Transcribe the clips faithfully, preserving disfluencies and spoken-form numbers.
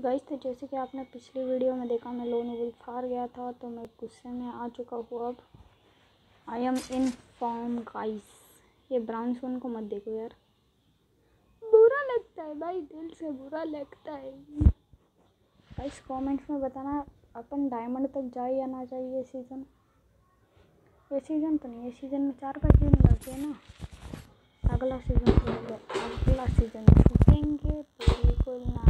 Guys, तो जैसे कि आपने पिछली वीडियो में देखा, मैं लोन वुल्फ हार गया था तो मैं गुस्से में आ चुका हूँ। अब I am in form guys. ये ब्राउन सोन को मत देखो यार, बुरा लगता है भाई, दिल से बुरा लगता है। गाइस कमेंट्स में बताना अपन डायमंड तक जाए या ना जाए। ये सीज़न ये सीज़न तो नहीं, ये सीज़न में चार पैसे मिलते हैं ना। अगला सीज़न अगला सीज़न जीतेंगे बिल्कुल ना।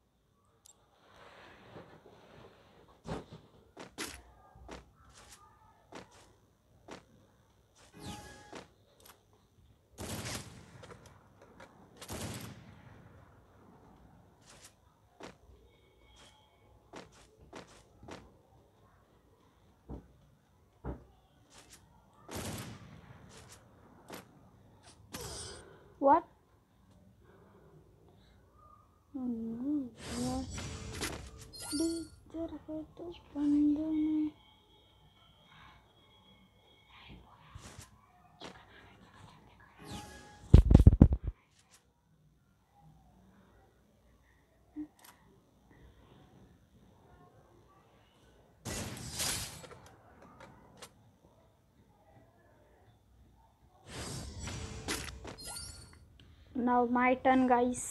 What? डीजर है तो बंदे में नाउ माय टर्न गाइस।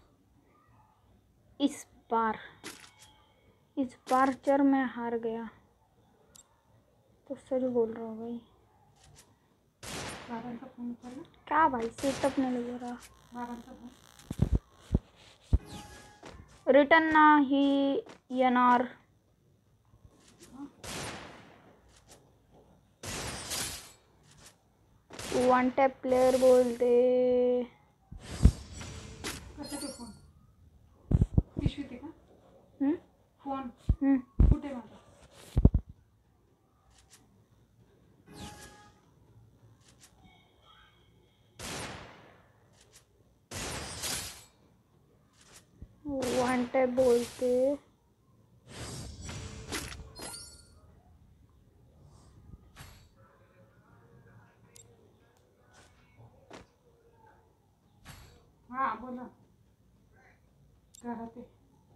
इस बार इस बार चर मैं हार गया तो सच बोल रहा हूँ भाई। क्या भाई सेटअप नहीं लग रहा। रिटर्न ना ही एनआर वन टैप प्लेयर बोलते। हम्म फोन हम्म कुठे माझा? वन टैप बोलते। हा बोला. घरात आहे.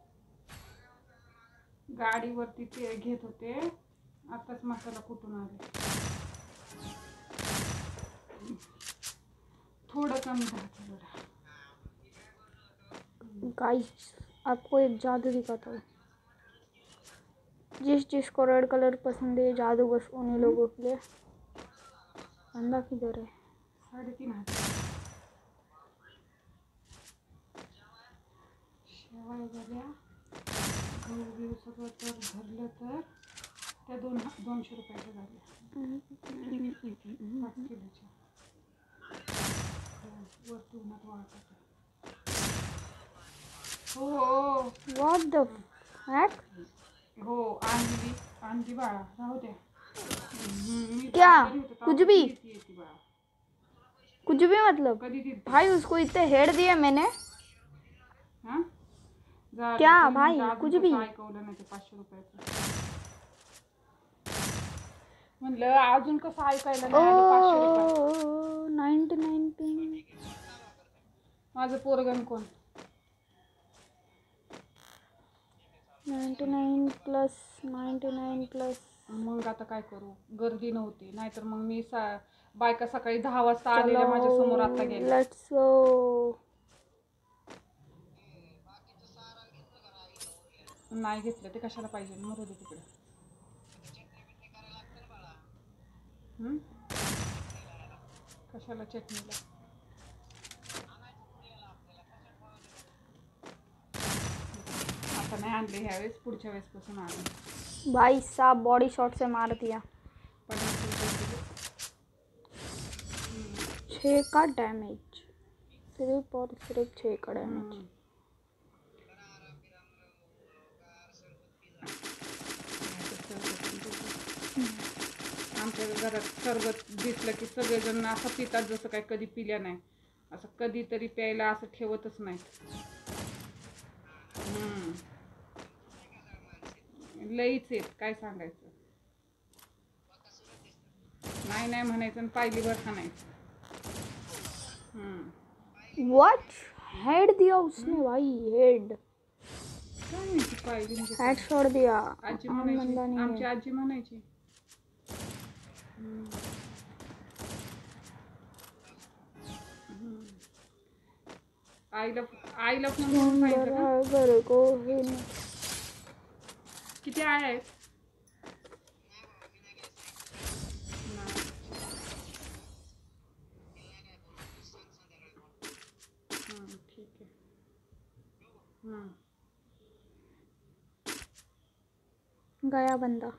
गाडीवरती ते घेत होते, आताच मसाला कुटून आले. थोड़ा कमी था जरा. गाइस आपको एक जादू दिखाता हूँ। जिस जिसको रेड कलर पसंद है, जादू बस उन्हीं लोगों के लिए। बंदा किधर है? साढ़े तीन हजार शेवाय झाल्या. गहू बिहू सगळं तर धरलं तर त्या दोन दोनशे रुपयाच्या झाल्या. पाच किलोच्या. वरती उन्हात वाळतात. हो हो व्हाट द फक? हो आणली आणली बाळा. राहू द्या. क्या कुछ भी कुछ भी मतलब भाई उसको इतने हेड दिए मैंने। क्या भाई कुछ भी ऐकवलं नाही ते पाचशे रुपयाचं. म्हणलं अजून कसं ऐकायला नाही आलं पाचशे रुपये. Ninety nine ping. माझं पोरगण कोण? Ninety nine plus ninety nine plus. मग आता काय करू? गर्दी नव्हती, नाहीतर मग मी सा बायका सकाळी दहा वाजता आलेल्या माझ्या समोर आता गेल्या. Let's go. नाही घेतलं ते कशाला पाहिजे? मरू दे तिकडे. हम्म कशाला चटणीला? आता नाही आणले ह्या वेळेस, पुढच्या वेळेस पासून आणले. भाई साहब बॉडी शॉट से मार दिया. पन्नास रुपये किलो. छः का डैमेज, सिर्फ और सिर्फ छः का डैमेज. आमच्या घरात सरबत दिसलं की सगळेजण असं पितात जसं काय कधी पिल्या नाही. असं कधीतरी प्यायला असं ठेवतच नाही. हम्म लईच आहेत, काय सांगायचं. नाही नाही म्हणायचं आणि पायली वर खाणायचं. हम्म व्हाट हेड दिया उसने भाई, हेड. काय माहिती पाहिजे म्हणजे काय. हॅट सोड दिया. आजी आम म्हणायची, बंदा नहीं आमची है. आजी म्हणायची. हम्म. हम्म. आईला आईला फोन करून सांगितलं का बराबर को है नहीं. किती आया आहेत? नाही. हां ठीक आहे. हां गया बंदा.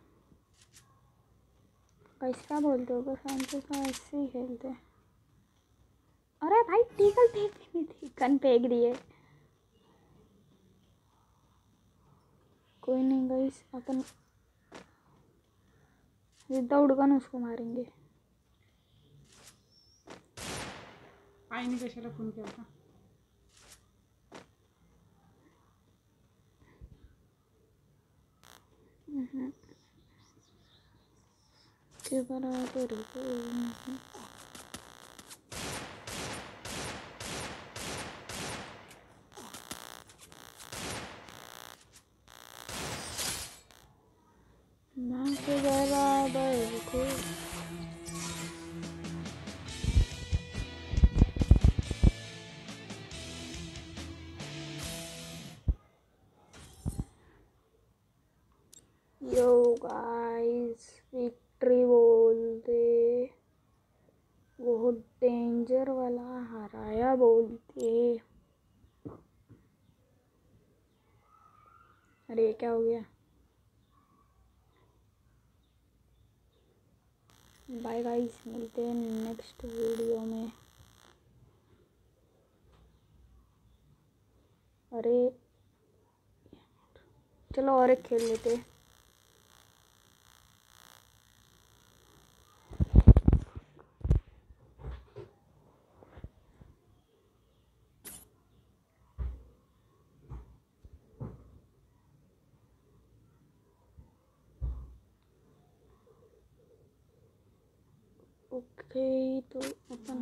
कैसे क्या बोलते हो? बस हम तो ऐसे ही खेलते हैं. अरे भाई टीकल फेंक दी थी, गन फेंक दिए. कोई नहीं गाइस, अपन विदाउट गन उसको मारेंगे. आईने कशाला फोन केला होता? के बराबर को. ना के बराबर को. यो गाइस विक्ट्री बोलते, बहुत डेंजर वाला हराया बोलते. अरे क्या हो गया? बाय गाइस, मिलते हैं नेक्स्ट वीडियो में. अरे चलो और एक खेल लेते. ओके तो अपन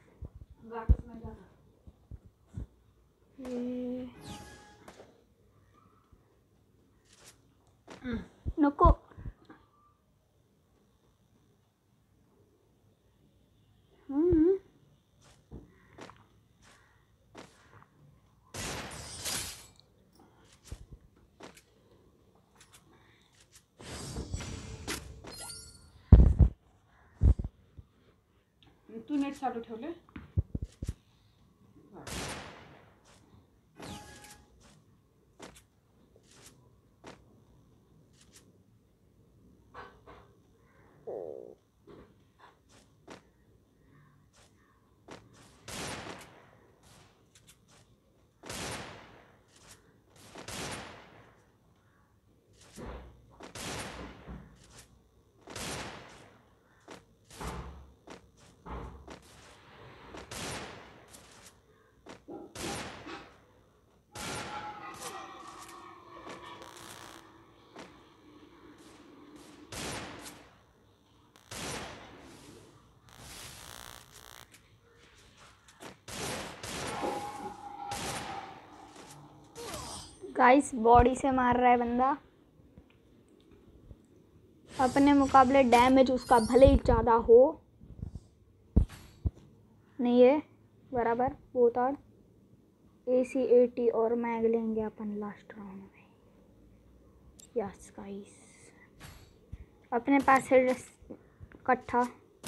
ये नको. हम्म तू नेट चालू ठेवले? गाइस बॉडी से मार रहा है बंदा. अपने मुकाबले डैमेज उसका भले ही ज़्यादा हो नहीं है बराबर. बोताड़ ए सी ए टी और मैग लेंगे अपन लास्ट राउंड में. यस गाइस, अपने पास है कट्ठा.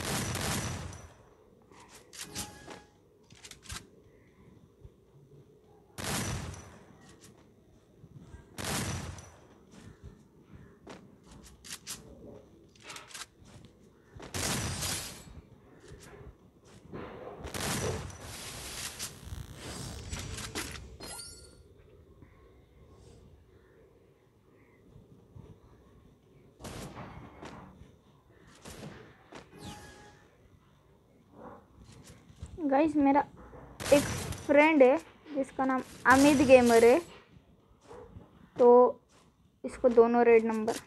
गाइस मेरा एक फ्रेंड है जिसका नाम अमित गेमर है, तो इसको दोनों रेड नंबर.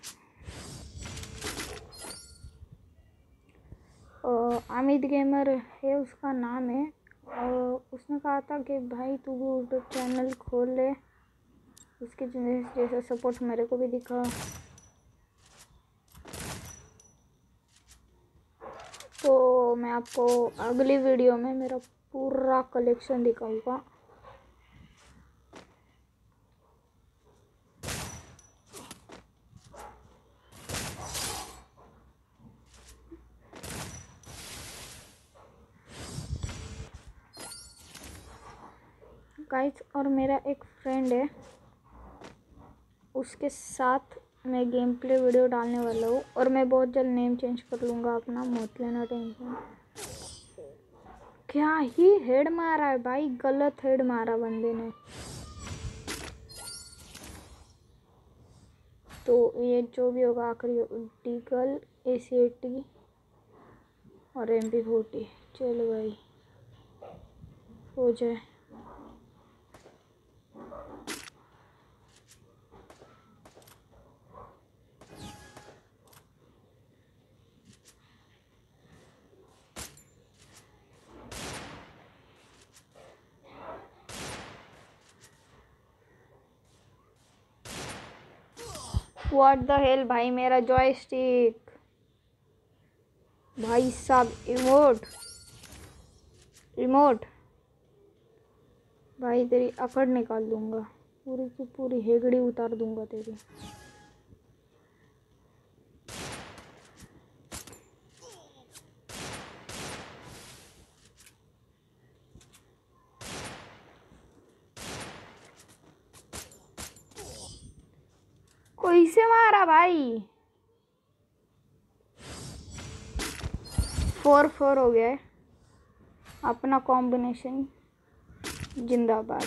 अमित गेमर है उसका नाम है. और उसने कहा था कि भाई तू भी यूट्यूब चैनल खोल ले उसके जैसा सपोर्ट मेरे को भी दिखा। तो मैं आपको अगली वीडियो में मेरा पूरा कलेक्शन दिखाऊंगा। गाइस, और मेरा एक फ्रेंड है, उसके साथ मैं गेम प्ले वीडियो डालने वाला हूँ। और मैं बहुत जल्द नेम चेंज कर लूँगा अपना, मत लेना टेंशन। क्या ही हेड मारा है भाई, गलत हेड मारा बंदे ने। तो ये जो भी होगा आखिरी डीगल ए सी टी और एम पी फोर्टी। चलो भाई हो जाए। व्हाट द हेल भाई, मेरा जॉयस्टिक भाई साहब। इमोट रिमोट भाई, तेरी अकड़ निकाल दूंगा, पूरी की पूरी हेगड़ी उतार दूंगा तेरी। कोई से मारा भाई? फोर फोर हो गया है अपना कॉम्बिनेशन। जिंदाबाद।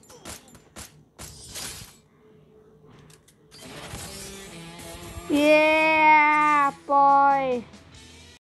ये